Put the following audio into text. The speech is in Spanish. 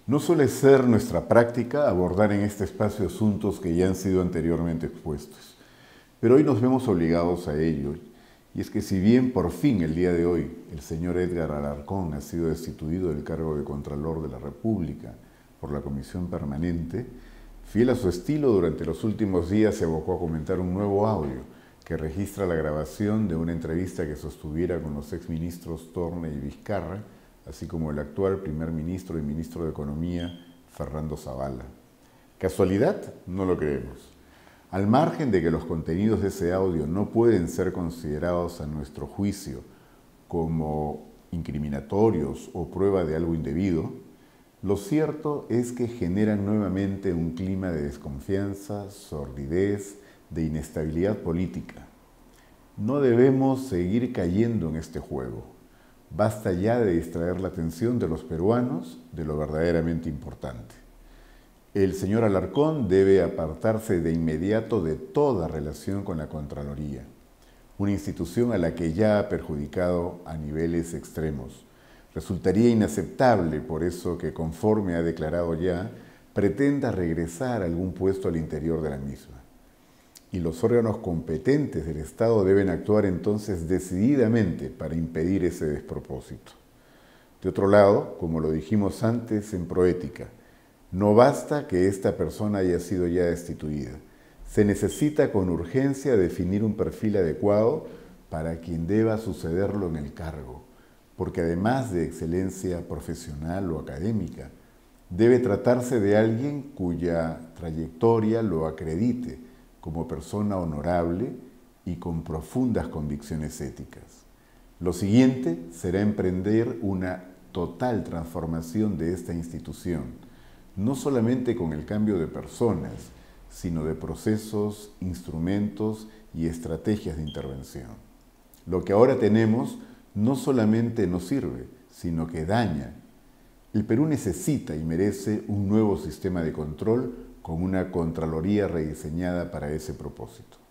No suele ser nuestra práctica abordar en este espacio asuntos que ya han sido anteriormente expuestos, pero hoy nos vemos obligados a ello, y es que si bien por fin el día de hoy el señor Edgar Alarcón ha sido destituido del cargo de Contralor de la República por la Comisión Permanente, fiel a su estilo, durante los últimos días se abocó a comentar un nuevo audio que registra la grabación de una entrevista que sostuviera con los exministros Torne y Vizcarra, así como el actual primer ministro y ministro de Economía, Fernando Zavala. ¿Casualidad? No lo creemos. Al margen de que los contenidos de ese audio no pueden ser considerados a nuestro juicio como incriminatorios o prueba de algo indebido, lo cierto es que generan nuevamente un clima de desconfianza, sordidez, de inestabilidad política. No debemos seguir cayendo en este juego. Basta ya de distraer la atención de los peruanos de lo verdaderamente importante. El señor Alarcón debe apartarse de inmediato de toda relación con la Contraloría, una institución a la que ya ha perjudicado a niveles extremos. Resultaría inaceptable, por eso, que conforme ha declarado ya, pretenda regresar a algún puesto al interior de la misma. Y los órganos competentes del Estado deben actuar entonces decididamente para impedir ese despropósito. De otro lado, como lo dijimos antes en Proética, no basta que esta persona haya sido ya destituida. Se necesita con urgencia definir un perfil adecuado para quien deba sucederlo en el cargo, porque además de excelencia profesional o académica, debe tratarse de alguien cuya trayectoria lo acredite como persona honorable y con profundas convicciones éticas. Lo siguiente será emprender una total transformación de esta institución, no solamente con el cambio de personas, sino de procesos, instrumentos y estrategias de intervención. Lo que ahora tenemos no solamente no sirve, sino que daña. El Perú necesita y merece un nuevo sistema de control con una Contraloría rediseñada para ese propósito.